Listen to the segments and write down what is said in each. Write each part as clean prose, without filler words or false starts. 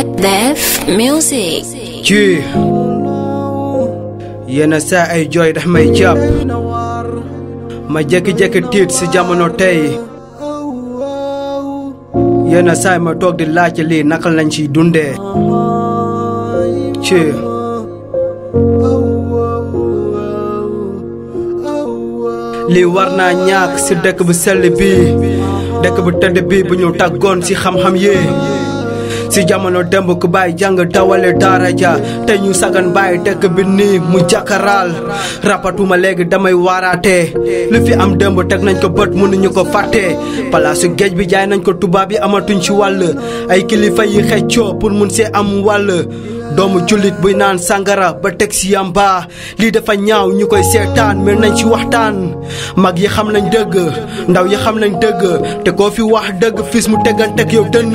Def Music. Ci yenn saa ay jooy dax may jàpp ma jékki-jékki tiit si jamono tey yenn saa ma toog di laajte lii naka lañ ciy dundee ci lii war naa ñàkk si dëkk bu sell bi dëkk bu tëdd bi bu ñu tàggoon si xam-xam yi si jamono demb ku bàyyi jàng dawale daara ja te ñu sagan bàyyi dëkk bi nii mu jàkkaraal rapatuma léegi damay waaraate lu fi am demb teg nañ ko bët mënuñu ko fàtte palaasu géej bi jaay nañ ko tubaab yi amatuñ ci wàll ay kilifa yi xeccoo pour mun see am wàll doomu jullit buy naan sàngara ba teg si yamba lii dafa ñaaw ñu koy seetaan mel nañ ci waxtaan mag yi xam nañ dëgg ndaw yi xam nañ dëgg te koo fi wax dëgg fis mu tegganteg yow dënn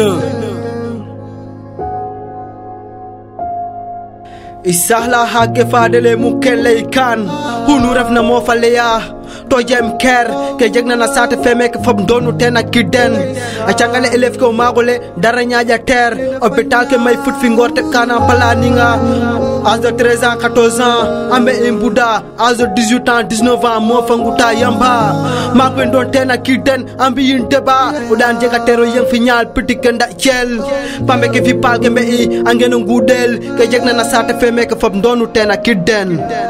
isahla hake fadele mu keley kan hunu refna mo faleya to jem ker ke jegna na sate femek fam donu tena kiden a changale elef ko magole dara nyaaja ter hôpital ke may fut fi ngorte kana palaninga âge de 13 ans 14 ans ambe imbuda âge de 18 ans 19 ans mo fanguta yamba mako don tena kiden ambi yinteba udan jega tero yeng fi nyaal petit kenda ciel pambe ke fi palke mbe i angeno ngudel ke jegna na sate femek fam donu tena kiden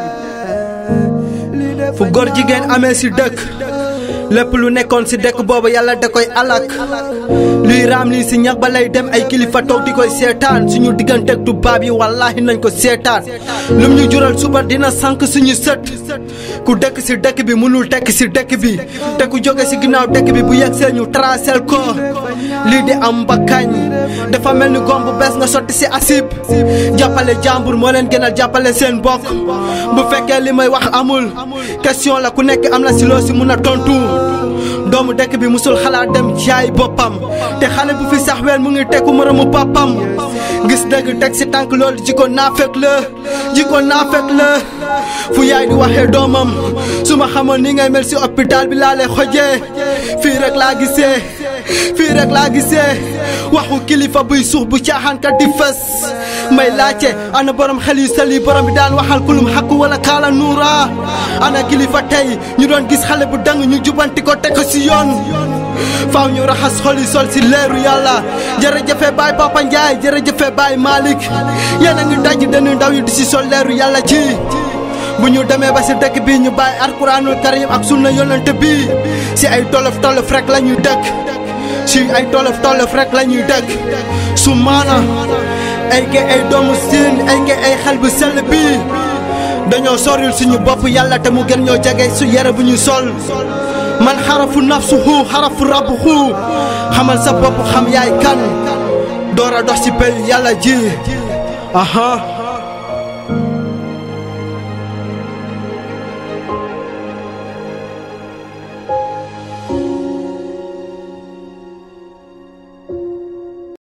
fu góor jigéen amee si dëkk lépp lu nekkoon si dëkk boobu yàlla da koy alak luy raam lii si ñax ba lay dem ay kilifa toog di koy seetaan suñu digganteeg tubaab yi wallaahi nañ ko seetaan lum ñu jural suba dina sànq suñu sët ku dëkk si dëkk bi mënul tekk si dëkk bi te ku jóge si ginnaaw dëkk bi bu yegsee ñu tracel ko lii di am ba kañ dafa mel ni gom bu bees nga sotti si asib jàppale jàmbur moo leen gënal jàppale seen bokk bu fekkee li may wax amul question la ku nekk am na si loo si mun a tontu doomu dëkk bi musul xalaat dem jaay boppam te xale bu fi sax weel mu ngi tekku moromu papam gis dëgg teg si tànk loolu jikko naafeq la fu yaay di waxee doomam su ma xamoon ni ngay mel si hôpital bi laa lay xojee fii rek laa gisee waxu kilifa buy suux bu caaxaankat di fës may laajte ana borom xel yu sel yi borom bi daan waxal kulum xakku wala kaala nuura ana kilifa tey ñu doon gis xale bu dang ñu jubanti ko teg ko si yoon faaw ñu raxas xol yi sol si leeru yàlla jërëjëfe baay Papa Njaay jërëjëfe baay Malick yéen a ngi daj danu ndaw yi di si sol leeru yàlla ji bu ñu demee ba si dëkk bi ñu bàyyi alquraanul karim ak sunna yonent bi si ay tolof rek la ñuy dëkk si ay tolof rek la ñuy dëkk su maana ay ge ay doomu siin ay ge ay xel bu sell bi dañoo soril suñu bopp yàlla te mu gën ñoo jege su yére bu ñu sol man xarafu nafsuhu xarafu rabbuhu xamal sa bopp xam yaay kan door a dox si pel yàlla ji aha